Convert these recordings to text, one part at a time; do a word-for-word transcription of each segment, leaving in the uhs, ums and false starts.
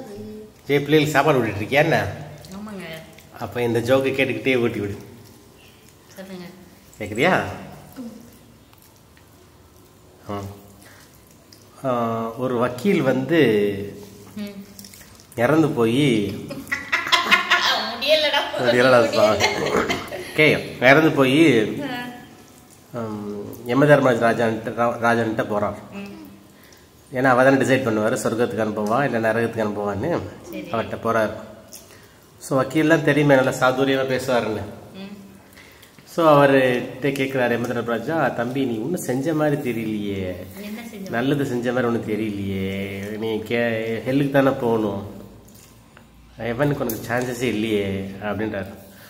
சரி பிள்ளைகளுக்கு சாப்பாடு விட்டுட்டு இருக்கியா என்ன? ஆமாங்க. அப்போ இந்த ஜோக்கை கேட்டுக்கிட்டே ஊட்டி விடு. சொல்லுங்க. கேட்குறியா? ஒரு வக்கீல் வந்து இறந்து போய் கே இறந்து போய் யமதர்மராஜ் ராஜான்ட்டு ராஜன்ட்ட போகிறான். ஏன்னா அவள் தானே டிசைட் பண்ணுவார் சொர்க்கத்துக்கு அனுப்புவா இல்லை நரகத்துக்கு அனுப்புவான்னு. அவர்கிட்ட போகிறார். ஸோ வக்கீல்லாம் தெரியுமே நல்லா சாதுரியமாக பேசுவாருன்னு. ஸோ அவர்கிட்ட கேட்குறாரு யமதர்மராஜா, தம்பி நீ ஒன்றும் செஞ்ச மாதிரி தெரியலையே, நல்லது செஞ்ச மாதிரி ஒன்றும் தெரியலையே, நீ கே ஹெல்லுக்கு தானே போகணும், எவனுக்கு உனக்கு சான்சஸே இல்லையே அப்படின்றாரு.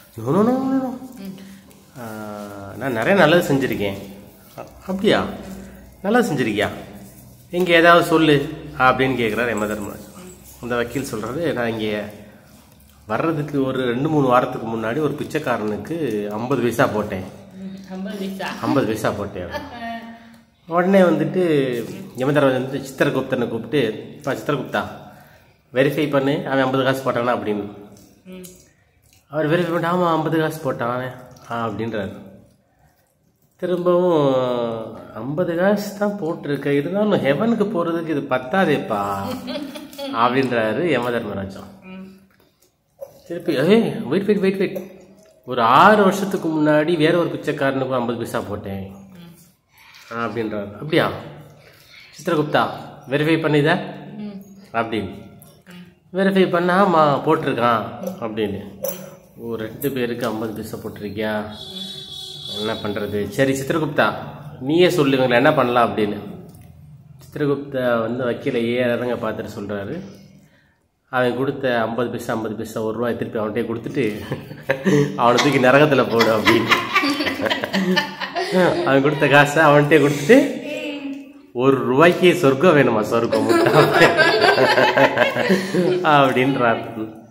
நான் நிறைய நல்லது செஞ்சுருக்கேன். அப்படியா? நல்லது செஞ்சுருக்கியா? இங்கே ஏதாவது சொல்லு அப்படின்னு கேட்குறாரு யமதர்மராஜா. அந்த வக்கீல் சொல்கிறாரு, நான் இங்கே வர்றதுக்கு ஒரு ரெண்டு மூணு வாரத்துக்கு முன்னாடி ஒரு பிச்சைக்காரனுக்கு ஐம்பது பைசா போட்டேன். ஐம்பது பைசா போட்டேன். உடனே வந்துட்டு யமதர்மராஜா வந்து சித்திரகுப்தனை கூப்பிட்டு, இப்போ சித்திரகுப்தா வெரிஃபை பண்ணு, அவன் ஐம்பது காசு போட்டானா அப்படின்னு. அவர் வெரிஃபை பண்ணிட்டு ஆமாம் ஐம்பது காசு போட்டான் அப்படின்றாரு. திரும்பவும் ஐம்பது காசு தான் போட்டிருக்க, இருந்தாலும் ஹெவனுக்கு போகிறதுக்கு இது பத்தாதேப்பா அப்படின்றாரு யமதர்மராஜா. திருப்பி ஏ வெயிட் வெயிட் வெயிட் வெயிட் ஒரு ஆறு வருஷத்துக்கு முன்னாடி வேற ஒரு பிச்சைக்காரனுக்கும் ஐம்பது பைசா போட்டேன் அப்படின்றாரு. அப்படியா சித்திரகுப்தா வெரிஃபை பண்ணித அப்படின்னு. வெரிஃபை பண்ண ஆமாம் போட்டிருக்கான் அப்படின்னு. ஒரு ரெண்டு பேருக்கு ஐம்பது பைசா போட்டிருக்கியா, என்ன பண்ணுறது? சரி சித்திரகுப்தா நீயே சொல்லுவீங்களா என்ன பண்ணலாம் அப்படின்னு. சித்திரகுப்தா வந்து வக்கீல ஏறங்க பார்த்துட்டு சொல்கிறாரு, அவன் கொடுத்த ஐம்பது பைசா ஐம்பது பைசா ஒரு ரூபாய் திருப்பி அவன்கிட்டே கொடுத்துட்டு அவனை தூக்கி நரகத்தில் போடு அப்படின்னு. அவன் கொடுத்த காசை அவன்கிட்டே கொடுத்துட்டு ஒரு ரூபாய்க்கு சொர்க்கம் வேணுமா, சொர்க்கம் அப்படின்றார்.